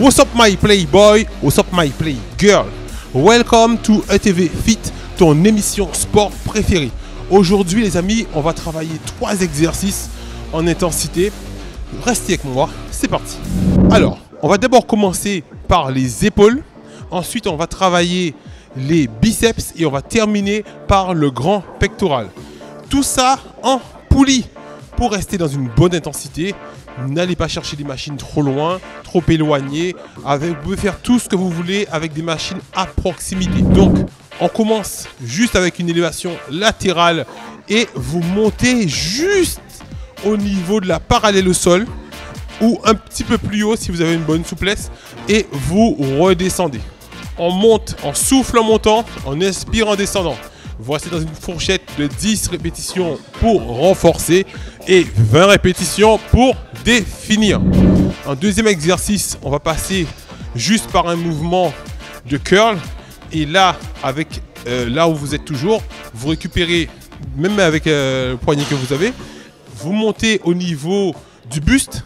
What's up my playboy, what's up my playgirl. Welcome to ETV Fit, ton émission sport préférée. Aujourd'hui les amis, on va travailler 3 exercices en intensité. Restez avec moi, c'est parti. Alors, on va d'abord commencer par les épaules. Ensuite, on va travailler les biceps et on va terminer par le grand pectoral. Tout ça en poulie pour rester dans une bonne intensité. N'allez pas chercher des machines trop loin, trop éloignées. Vous pouvez faire tout ce que vous voulez avec des machines à proximité. Donc, on commence juste avec une élévation latérale et vous montez juste au niveau de la parallèle au sol ou un petit peu plus haut si vous avez une bonne souplesse et vous redescendez. On monte, on souffle en montant, on inspire en descendant. Vous restez dans une fourchette de 10 répétitions pour renforcer et 20 répétitions pour définir. En deuxième exercice, on va passer juste par un mouvement de curl. Et là, avec là où vous êtes toujours, vous récupérez, même avec le poignet que vous avez, vous montez au niveau du buste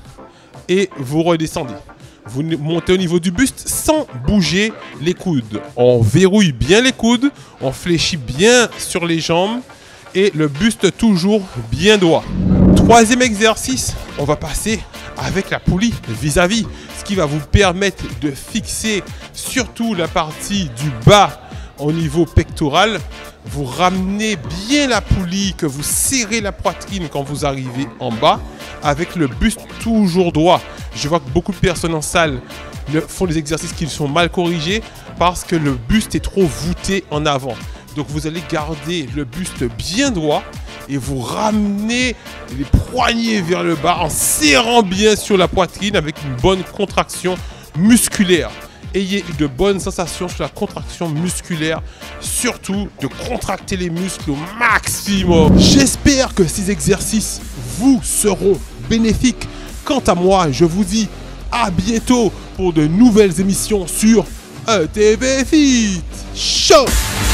et vous redescendez. Vous montez au niveau du buste sans bouger les coudes. On verrouille bien les coudes, on fléchit bien sur les jambes et le buste toujours bien droit. Troisième exercice, on va passer avec la poulie vis-à-vis, ce qui va vous permettre de fixer surtout la partie du bas au niveau pectoral. Vous ramenez bien la poulie, que vous serrez la poitrine quand vous arrivez en bas avec le buste toujours droit. Je vois que beaucoup de personnes en salle font des exercices qui sont mal corrigés parce que le buste est trop voûté en avant. Donc vous allez garder le buste bien droit et vous ramenez les poignets vers le bas en serrant bien sur la poitrine avec une bonne contraction musculaire. Ayez de bonnes sensations sur la contraction musculaire, surtout de contracter les muscles au maximum. J'espère que ces exercices vous seront bénéfiques. Quant à moi, je vous dis à bientôt pour de nouvelles émissions sur ETV Fit. Ciao!